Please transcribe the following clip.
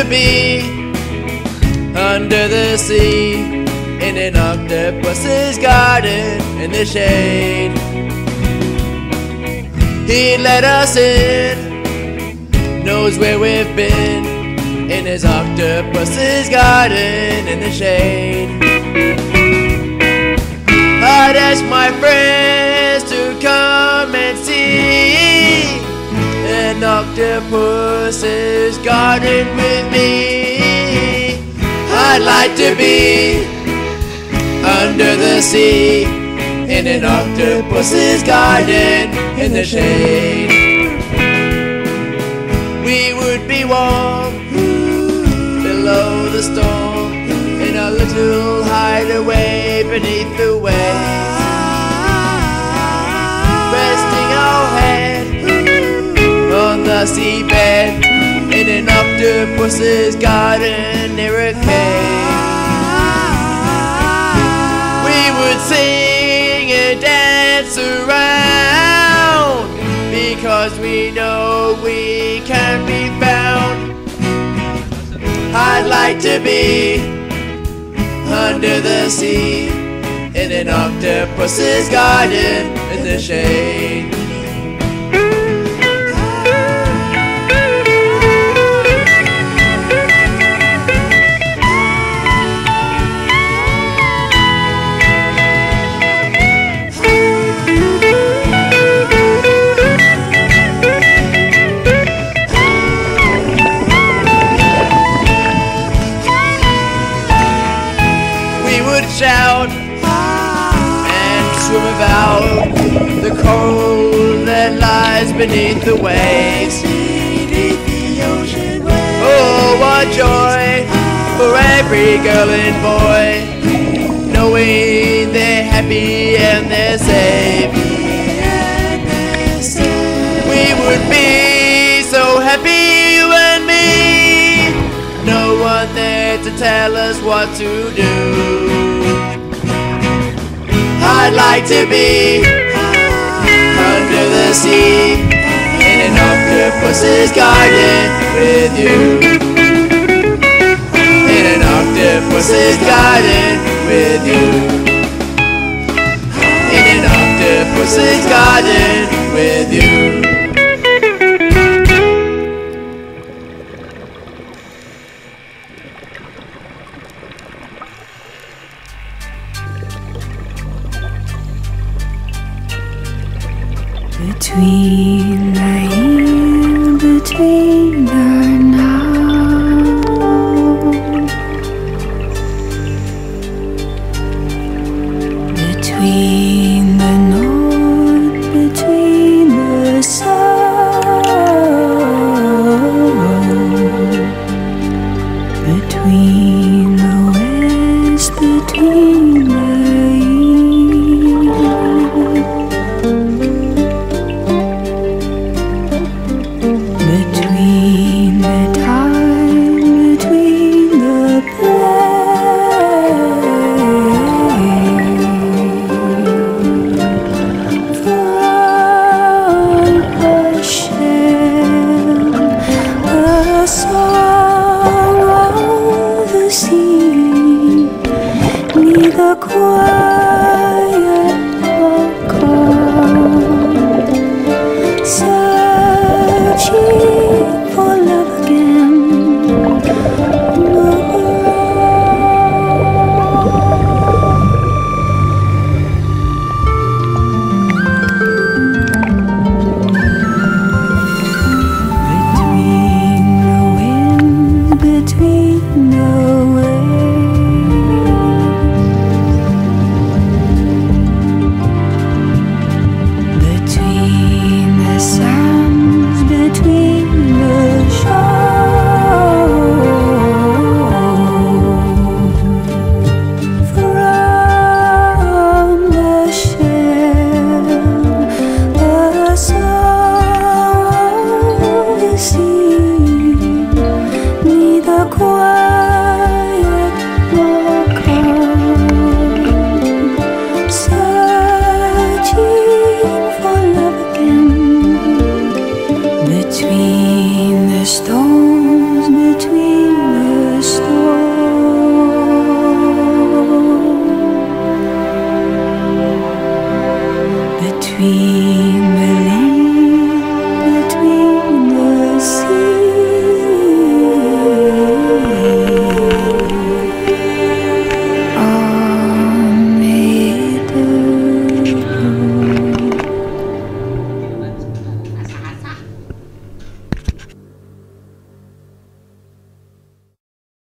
to be under the sea, in an octopus's garden in the shade. He let us in, knows where we've been, in his octopus's garden in the shade. I'd ask my friends to come and see an octopus's garden with me. I'd like to be under the sea, in an octopus's garden in the shade. We would be warm below the storm, in a little hideaway beneath the waves, resting our head on the seabed, in an octopus's garden near a cave. We would sing and dance around, because we know we can be found. I'd like to be under the sea, in an octopus's garden in the shade. Shout and swim about the cold that lies beneath the waves. Oh, what joy for every girl and boy, knowing they're happy and they're safe. We would be so happy, you and me, no one there to tell us what to do. I'd like to be under the sea, in an octopus's garden with you. In an octopus's garden with you. In an octopus's garden with you. Between the in between the now, between the north, between the south, between the west, between the between the time, between the place, from Hashem, a song of the sea, neither quiet or calm, searching for love again. Between the wind, between the waves, man.